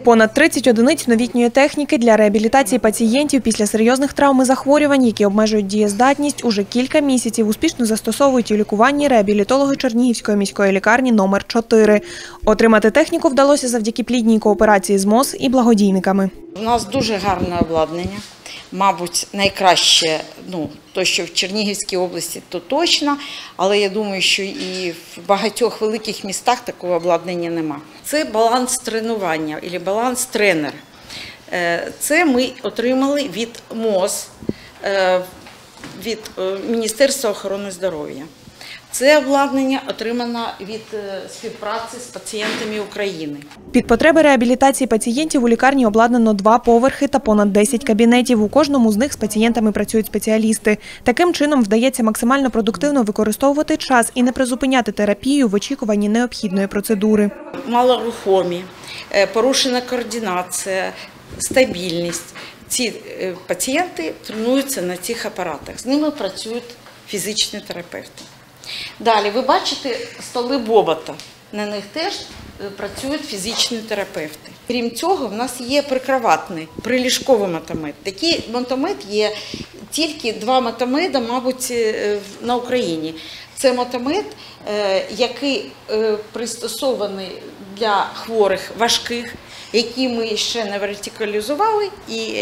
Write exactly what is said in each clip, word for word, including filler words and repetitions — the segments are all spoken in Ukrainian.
Понад тридцять одиниць новітньої техніки для реабілітації пацієнтів після серйозних травм і захворювань, які обмежують дієздатність, уже кілька місяців успішно застосовують у лікуванні реабілітологи Чернігівської міської лікарні номер чотири. Отримати техніку вдалося завдяки плідній кооперації з МОЗ і благодійниками. У нас дуже гарне обладнання. Мабуть, найкраще, ну, то, що в Чернігівській області, то точно, але я думаю, що і в багатьох великих містах такого обладнання нема. Це баланс тренування, або баланс тренер. Це ми отримали від МОЗ, від Міністерства охорони здоров'я. Це обладнання отримано від співпраці з пацієнтами України. Під потреби реабілітації пацієнтів у лікарні обладнано два поверхи та понад десять кабінетів. У кожному з них з пацієнтами працюють спеціалісти. Таким чином вдається максимально продуктивно використовувати час і не призупиняти терапію в очікуванні необхідної процедури. Малорухомі, порушена координація, стабільність. Ці пацієнти тренуються на цих апаратах. З ними працюють фізичні терапевти. Далі, ви бачите столи Бобота. На них теж працюють фізичні терапевти. Крім цього, в нас є прикроватний, приліжковий мотомед. Такий мотомед є тільки два мотомеда, мабуть, на Україні. Це мотомед, який пристосований для хворих важких, які ми ще не вертикалізували, і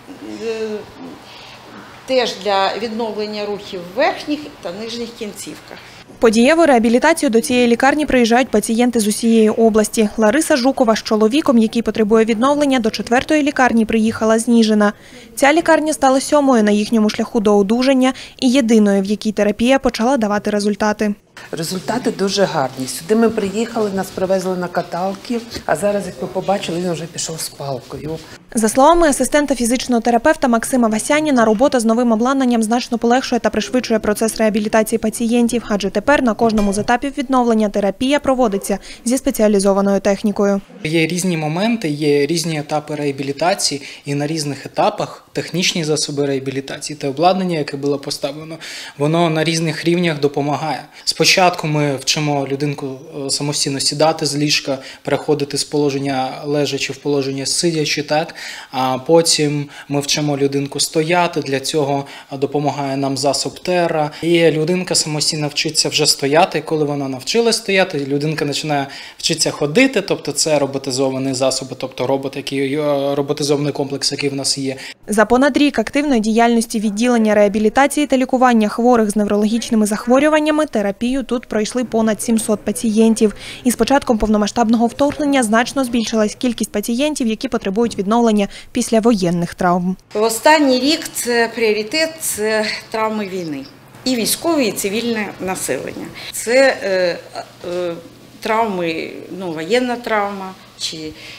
теж для відновлення рухів в верхніх та нижніх кінцівках. По дієву реабілітацію до цієї лікарні приїжджають пацієнти з усієї області. Лариса Жукова з чоловіком, який потребує відновлення, до четвертої лікарні приїхала з Ніжина. Ця лікарня стала сьомою на їхньому шляху до одужання і єдиною, в якій терапія почала давати результати. Результати дуже гарні. Сюди ми приїхали, нас привезли на каталки, а зараз, як ви побачили, він вже пішов з палкою. За словами асистента фізичного терапевта Максима Васяніна, робота з новим обладнанням значно полегшує та пришвидшує процес реабілітації пацієнтів, адже тепер на кожному з етапів відновлення терапія проводиться зі спеціалізованою технікою. Є різні моменти, є різні етапи реабілітації, і на різних етапах технічні засоби реабілітації та обладнання, яке було поставлено, воно на різних рівнях допомагає. Спочатку ми вчимо людинку самостійно сідати з ліжка, переходити з положення лежачи в положення сидячи, так? А потім ми вчимо людинку стояти, для цього допомагає нам засоб Терра. І людинка самостійно вчиться вже стояти, коли вона навчилась стояти, людинка починає вчитися ходити, тобто це роботизований засоб, тобто робот, який, роботизований комплекс, який в нас є. За понад рік активної діяльності відділення реабілітації та лікування хворих з неврологічними захворюваннями терапію тут пройшли понад сімсот пацієнтів. І з початком повномасштабного вторгнення значно збільшилась кількість пацієнтів, які потребують відновлення після воєнних травм. В останній рік це пріоритет – це травми війни. І військове, і цивільне населення. Це е, е, травми, ну, воєнна травма чи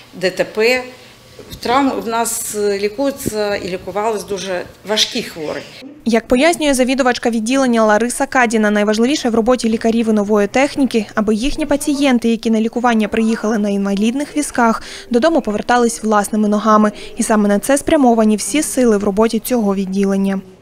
ДТП. Травми в нас лікуються і лікувалися дуже важкі хворі. Як пояснює завідувачка відділення Лариса Кадіна, найважливіше в роботі лікарів і нової техніки, аби їхні пацієнти, які на лікування приїхали на інвалідних візках, додому повертались власними ногами. І саме на це спрямовані всі сили в роботі цього відділення.